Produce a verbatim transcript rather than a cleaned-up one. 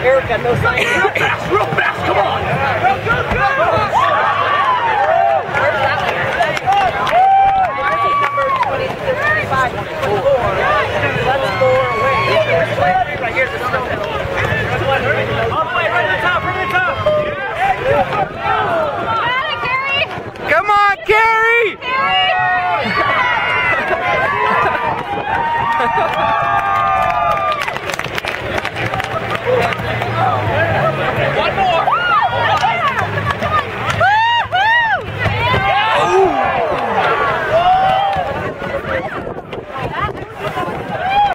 Eric got no sign. Real fast, real fast, come on! Go, go, go! Where's that one? Ours is number twenty-five, twenty-four. That's four away. There's twenty-three right here. There's no